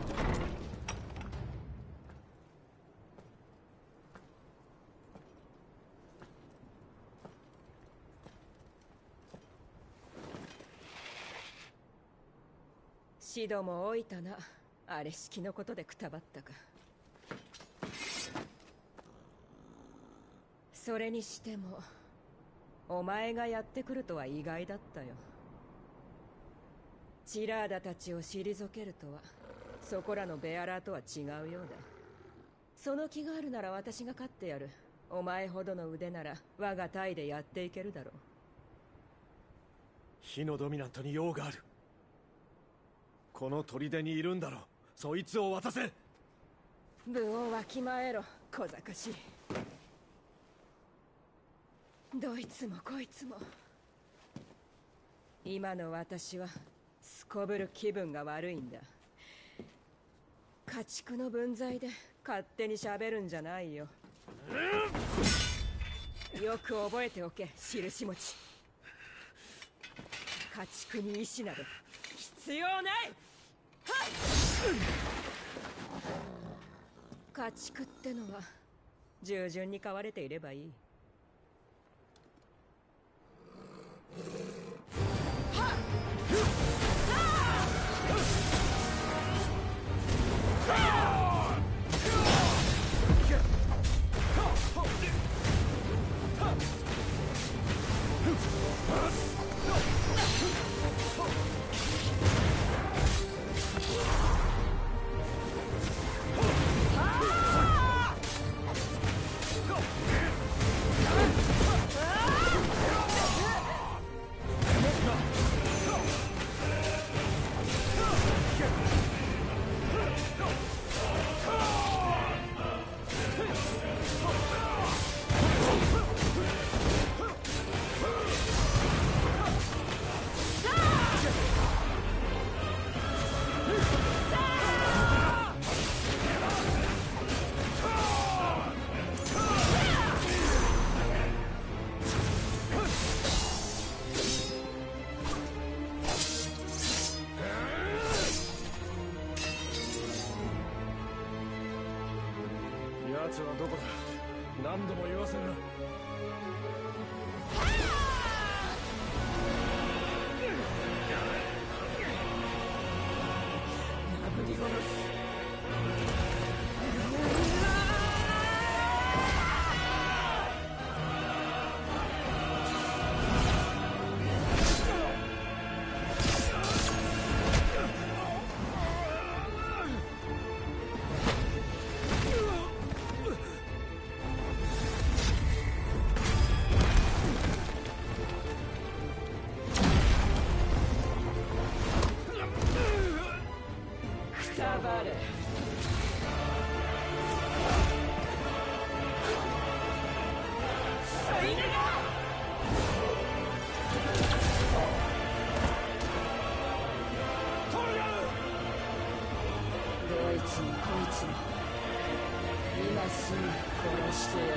シドも老いたな。あれ式のことでくたばったか。それにしてもお前がやってくるとは意外だったよ。チラーダたちを退けるとは、そこらのベアラーとは違うようだ。その気があるなら私が勝ってやる。お前ほどの腕なら我が隊でやっていけるだろう。 火のドミナントに用がある。この砦にいるんだろう。そいつを渡せ。 分をわきまえろ、小賢しい。どいつもこいつも。今の私はすこぶる気分が悪いんだ。家畜の分際で勝手に喋るんじゃないよ。よく覚えておけ、印持ち。家畜に意志など必要ない。家畜ってのは従順に飼われていればいい。 奴はどこだ。何度も言わせるな。 殴り殺す。今すぐ殺してやる。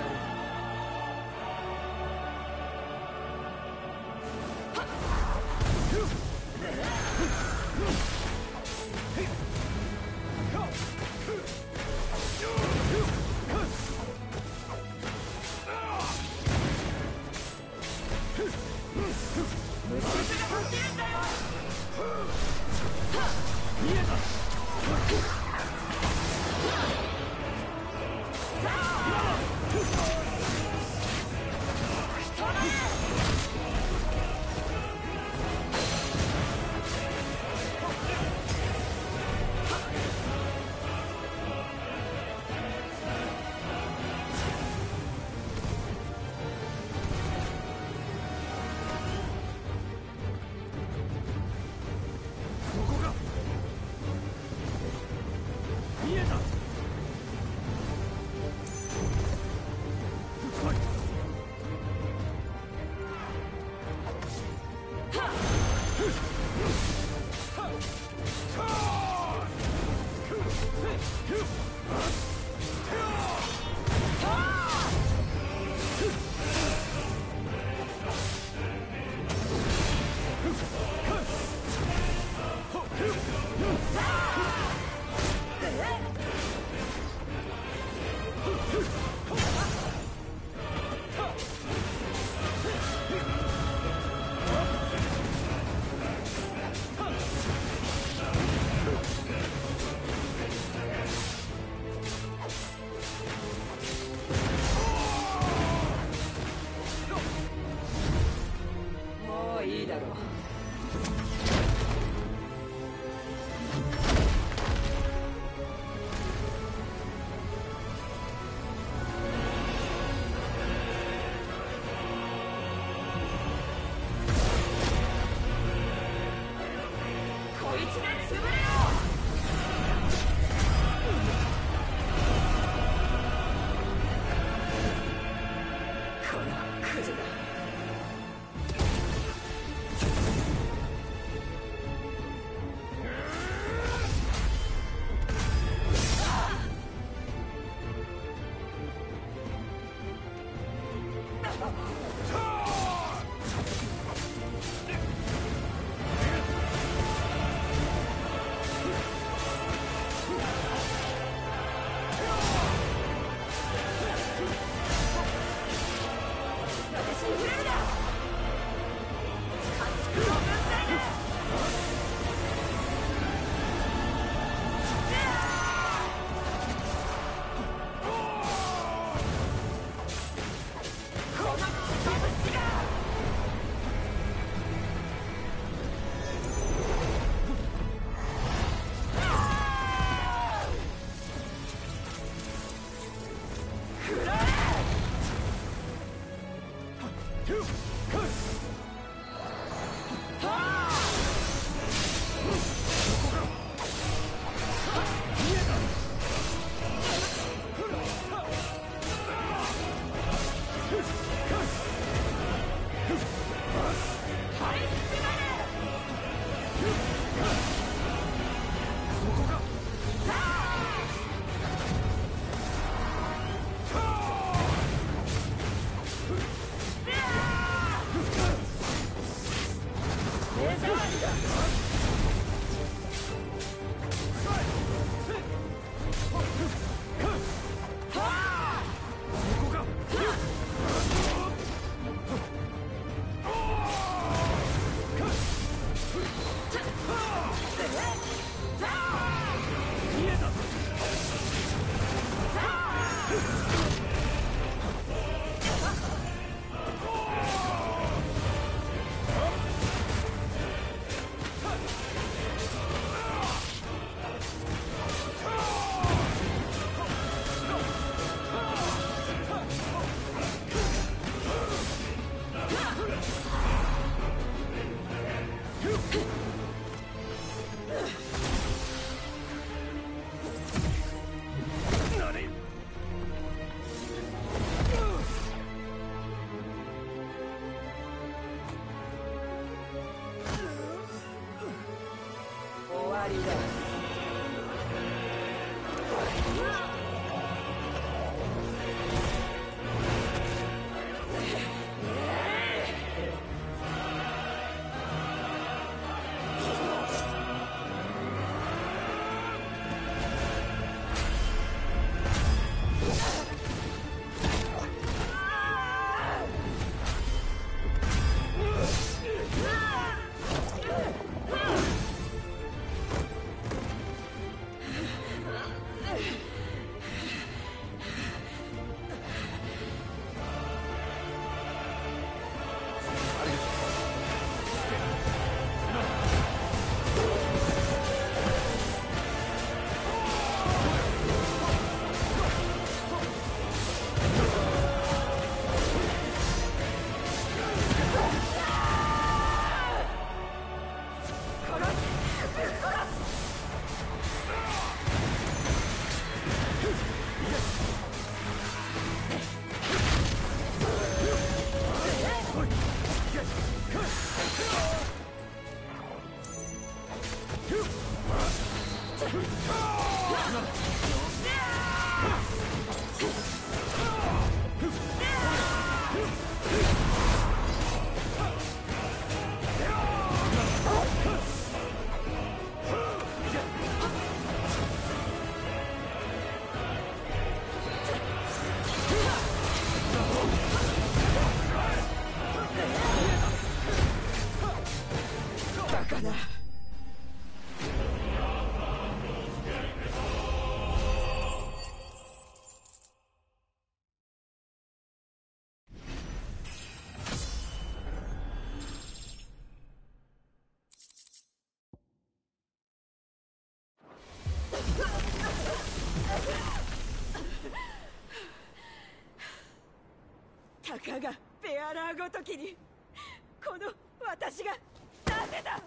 たかがベアラーごときにこの私がなぜだ。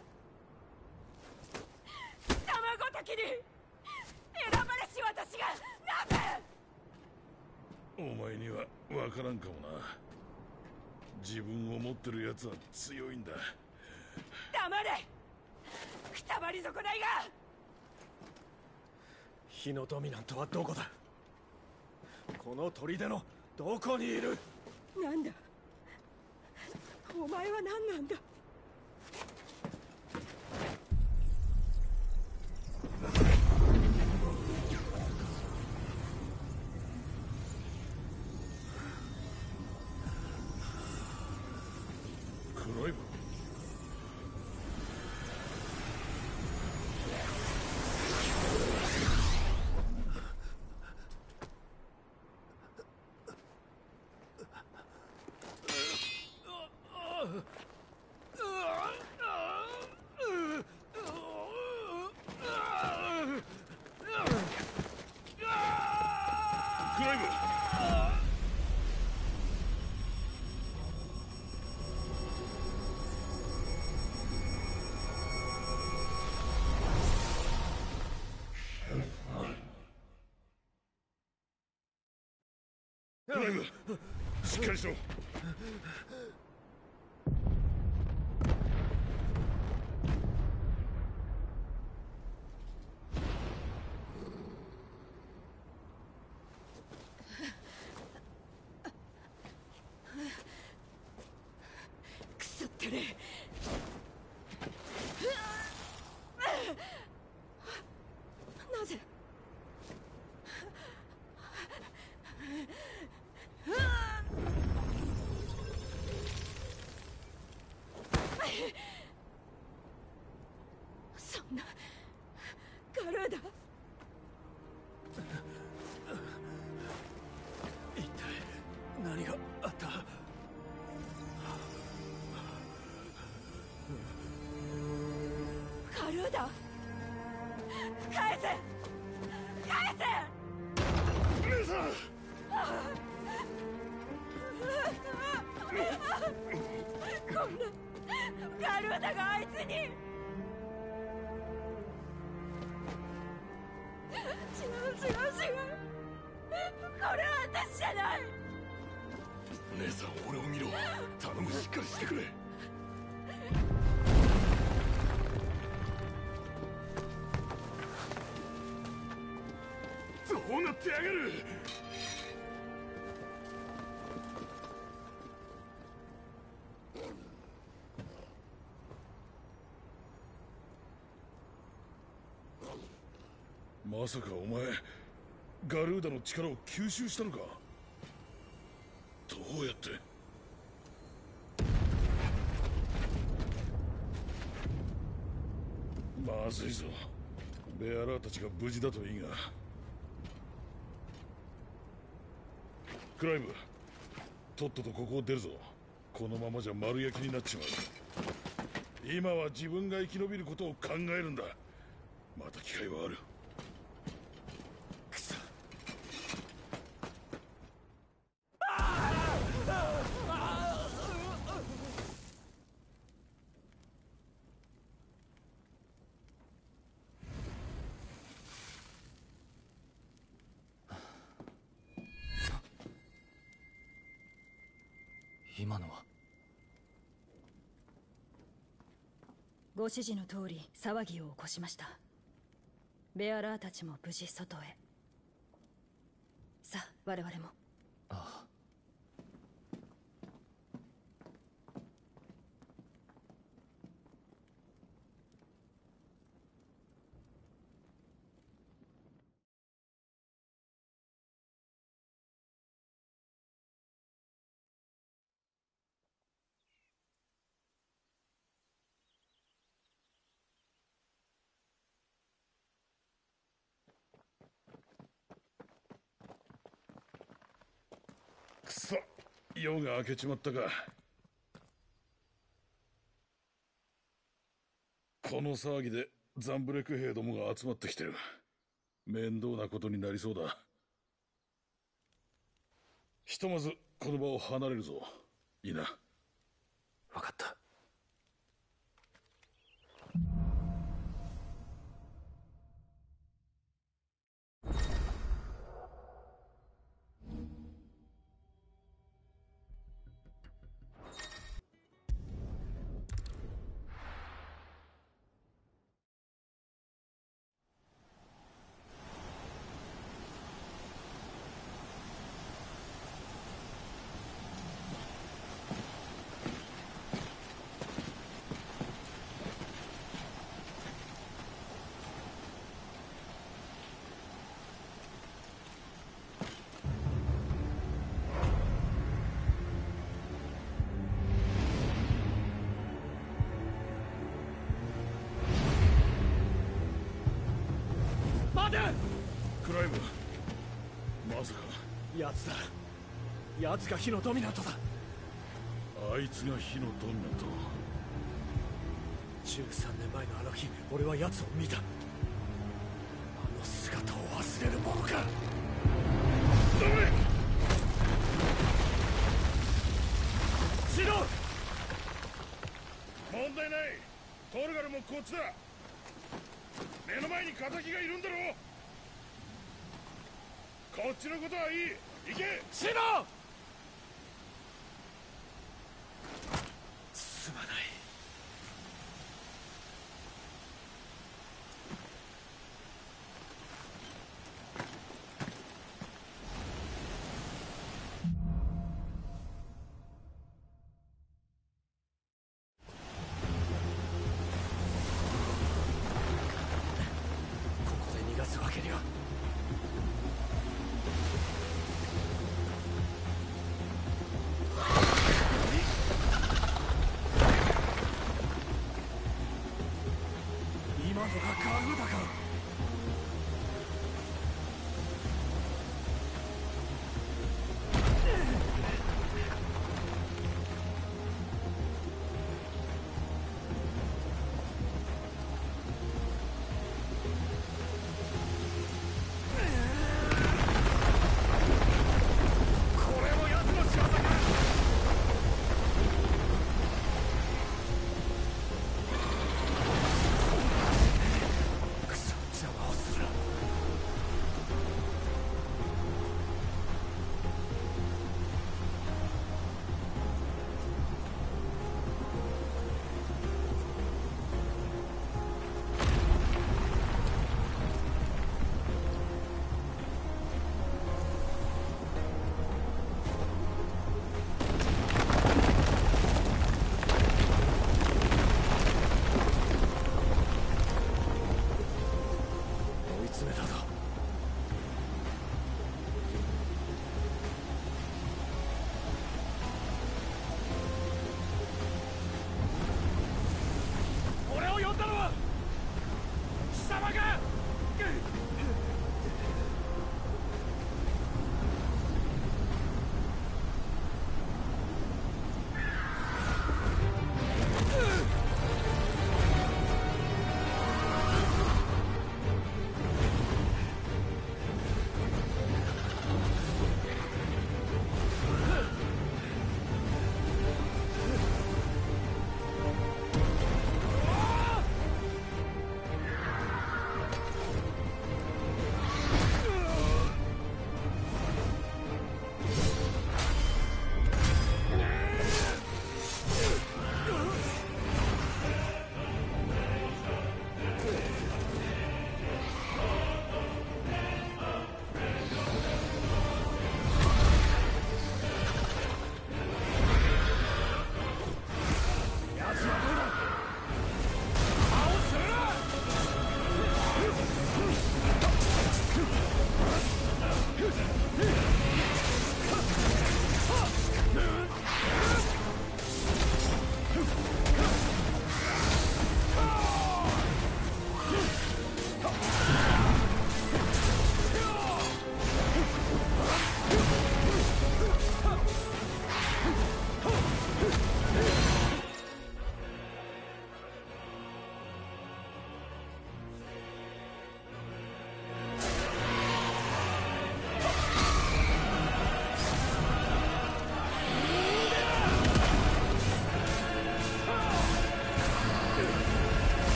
貴様ごときに選ばれし私がなぜ。 お前には分からんかもな。自分を持ってるやつは強いんだ。 黙れ、くたばり損ないが。 火のドミナントはどこだ。この砦のどこにいる。 なんだお前は何なんだ。 クライブ。クライブ。クライブ、しっかりしろ。 くそってね。なぜ。そんなガルーダ。 一体何があった。 ガルーダ、返せ返せ。 姉さん。 こんなガルーダがあいつに。違う。これは私じゃない。 姉さん、俺を見ろ。頼む、しっかりしてくれ。どうなってやがる。まさかお前ガルーダの力を吸収したのか。どうやって。まずいぞ。ベアラーたちが無事だといいが。クライブ、とっととここを出るぞ。このままじゃ丸焼きになっちまう。今は自分が生き延びることを考えるんだ。また機会はある。 くそ。 今のは。 ご指示の通り騒ぎを起こしました。 ベアラーたちも無事外へ。さあ我々も。 ああ。 くそ、夜が明けちまったか。この騒ぎでザンブレク兵どもが集まってきてる。面倒なことになりそうだ。ひとまずこの場を離れるぞ。いいな。 分かった。 クライム、まさか奴だ。奴が火のドミナントだ。 あいつが火のドミナント。 13年前のあの日、俺は奴を見た。あの姿を忘れるものか。 ダメ。 シロ！ 問題ない。トルガルもこっちだ。目の前に仇がいるんだろ。こっちのことはいい。行け。 シロ！すまない。ここで逃がすわけには。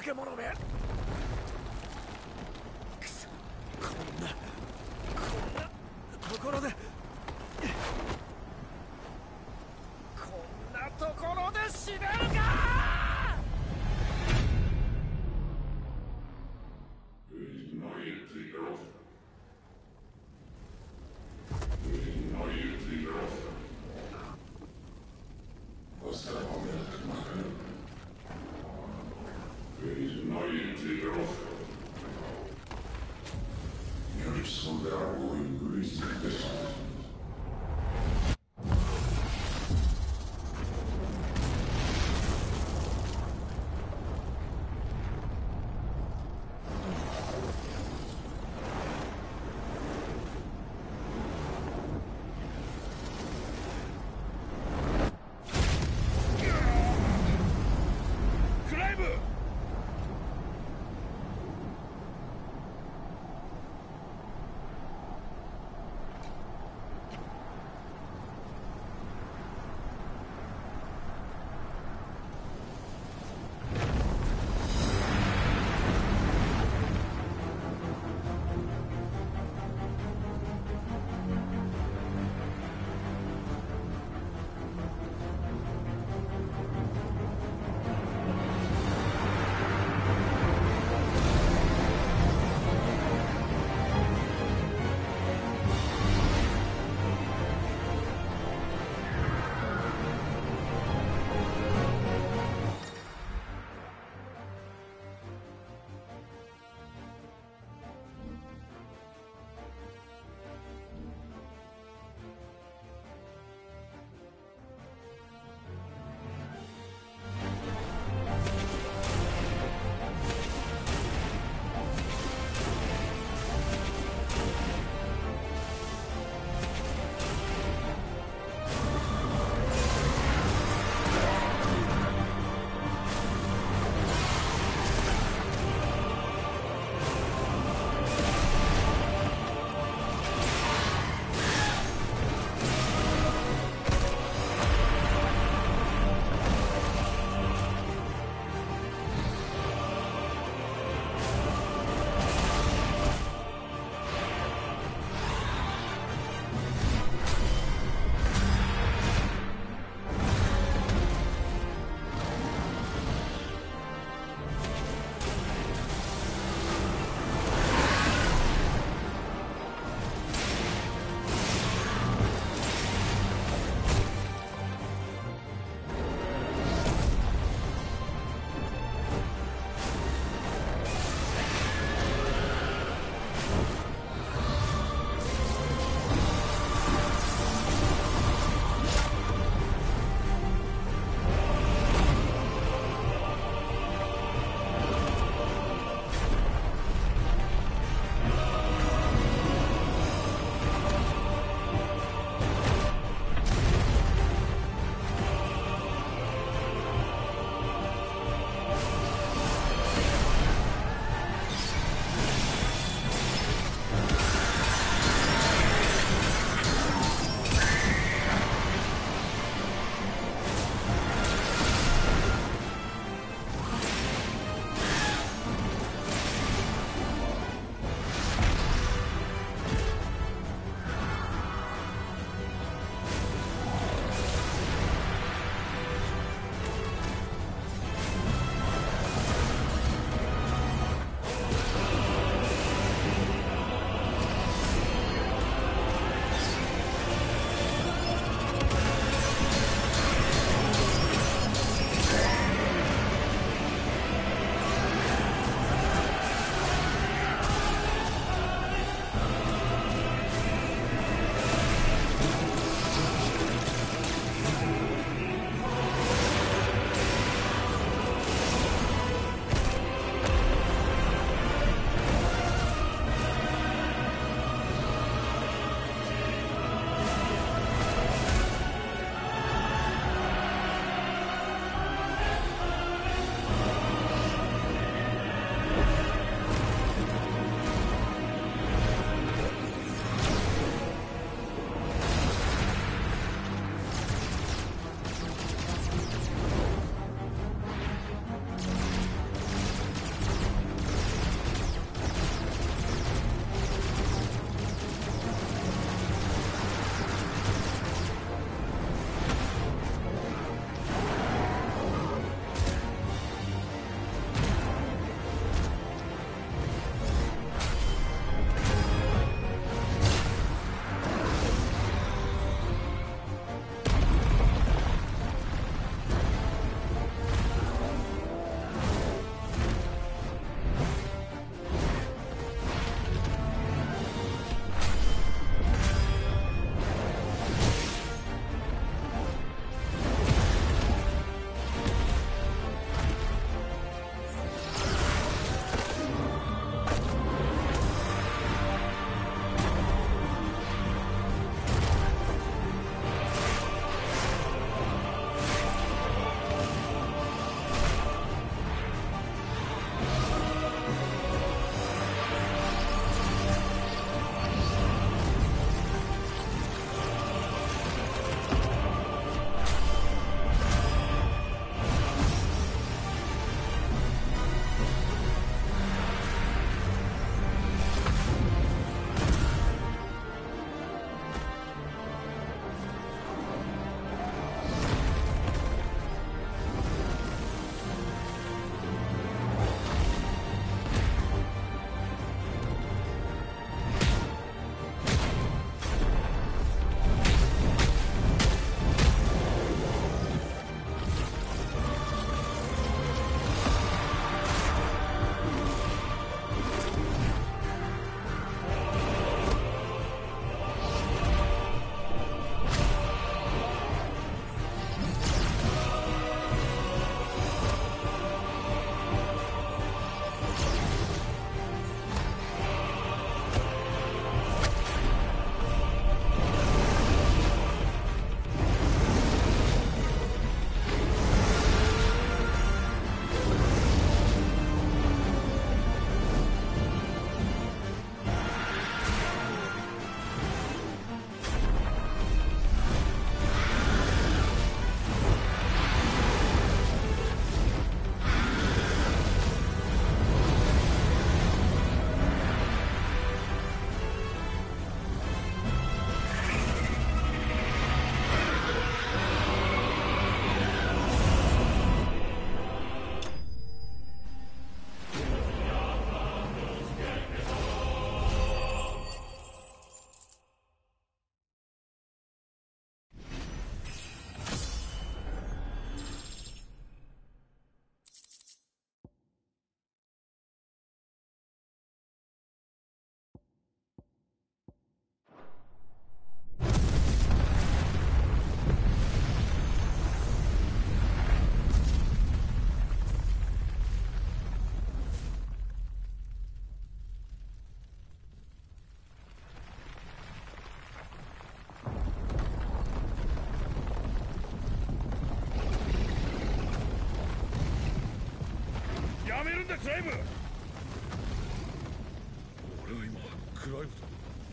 け者め。くそ、こんなところで、こんなところで死ねるか。 んだクライブ。俺は今クライブと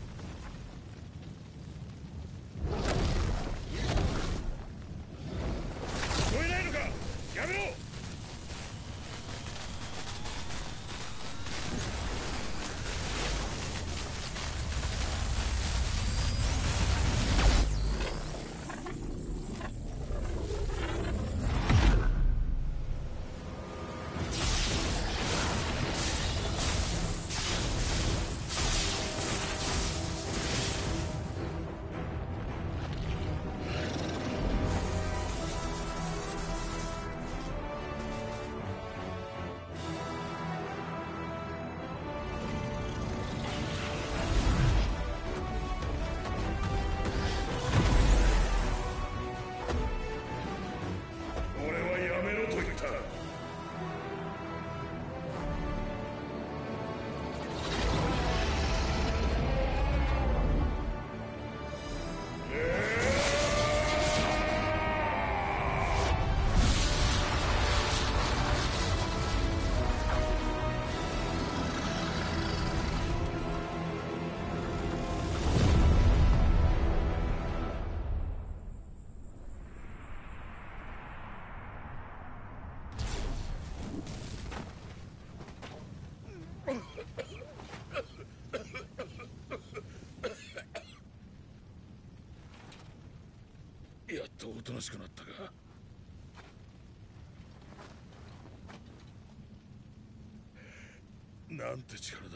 聞こえないのか。やめろ。やっとおとなしくなったか。なんて力だ。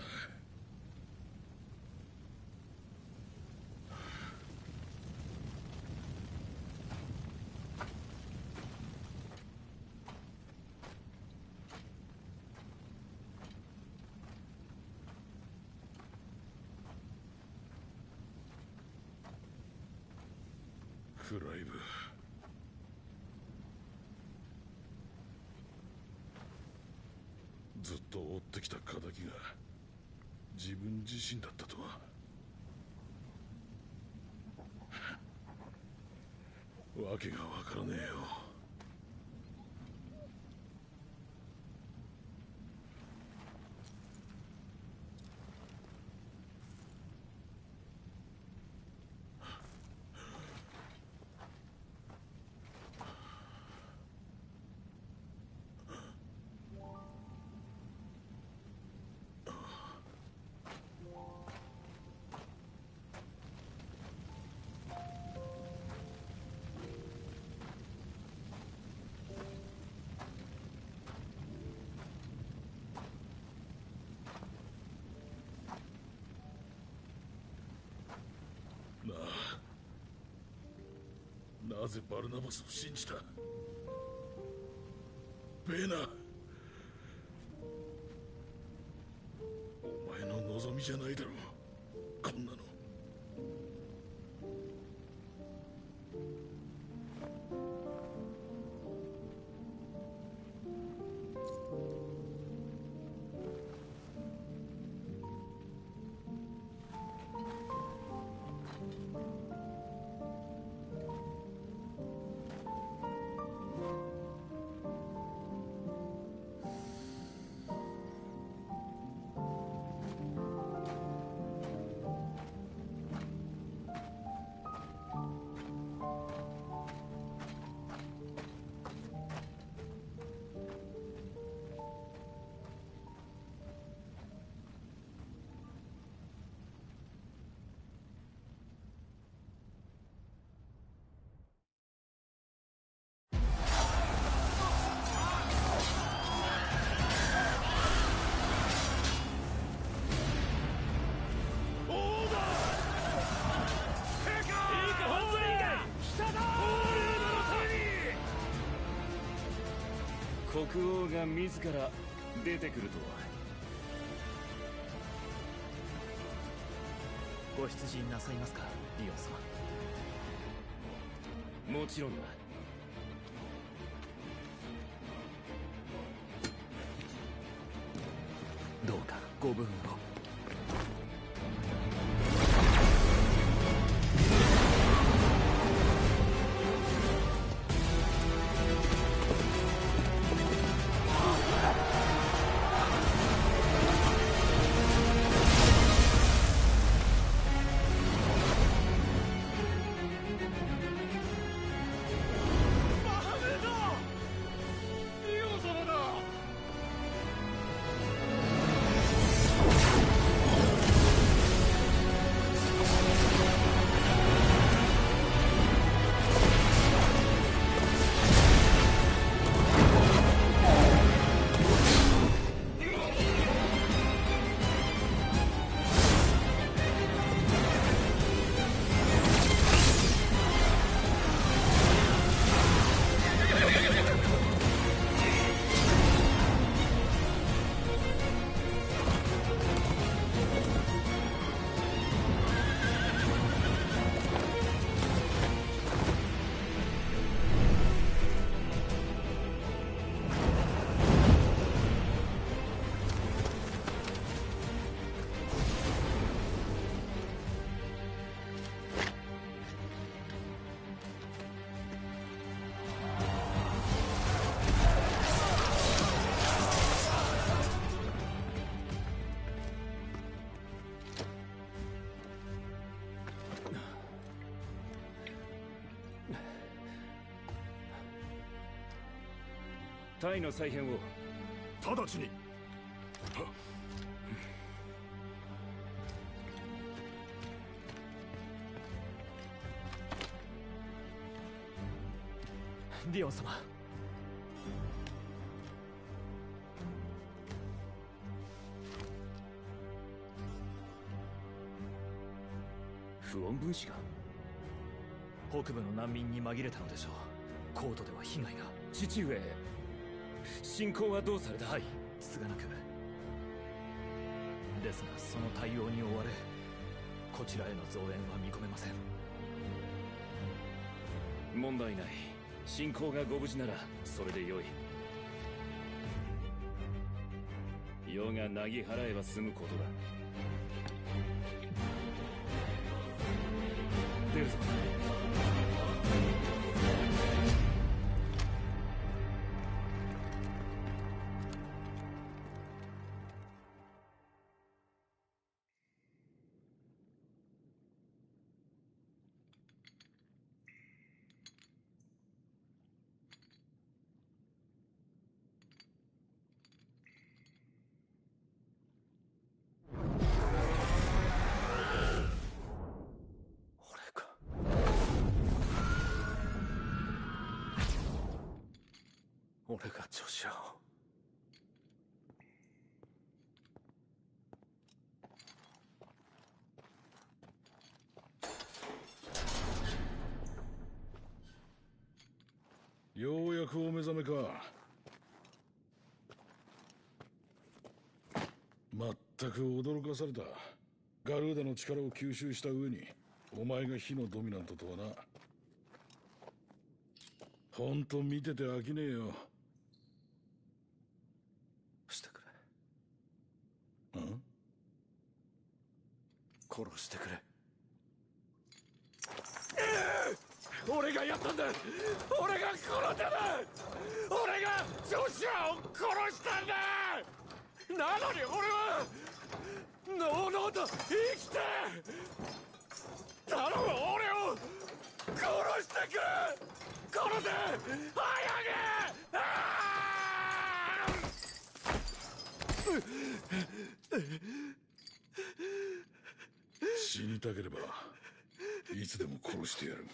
クライブ、ずっと追ってきた仇が自分自身だったとは。わけがわからねえよ。なぜバルナバスを信じた。ベーナ、お前の望みじゃないだろう、こんなの。 国王が自ら出てくるとは。 ご出陣なさいますか、リオン様。 もちろんだ。 どうかご武運を。 タイの再編を。 直ちに。 ディオン様、 不穏分子が。 北部の難民に紛れたのでしょう。コートでは被害が。 父上、進行はどうされた？ はい、つがなく。ですがその対応に追われ、こちらへの増援は見込めません。 問題ない。進行がご無事ならそれでよい。世がなぎ払えば済むことだ。出るぞ。 俺がジョシュアを。 ようやくお目覚めか。まったく驚かされた。ガルーダの力を吸収した上にお前が火のドミナントとはな。ほんと見てて飽きねえよ。 してくれ。 ん？ 殺してくれ。俺がやったんだ。俺が殺したんだ。俺がジョシュアを殺したんだ。なのに俺はのうのうと生きて。頼む、俺を殺してくれ。殺せ、早く。 死にたければいつでも殺してやる。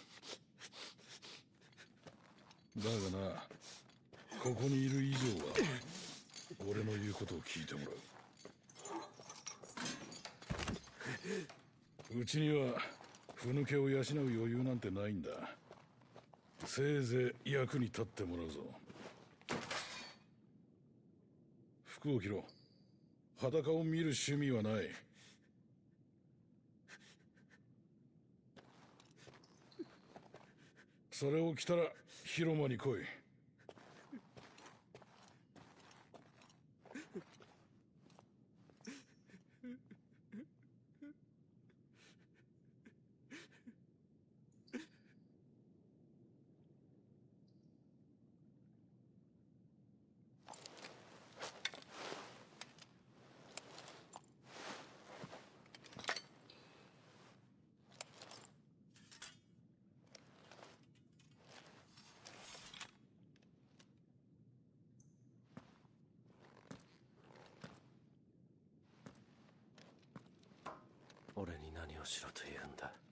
だがな、ここにいる以上は俺の言うことを聞いてもらう。うちにはふぬけを養う余裕なんてないんだ。せいぜい役に立ってもらうぞ。服を着ろ。裸を見る趣味はない。それを着たら広間に来い。 俺に何をしろと言うんだ。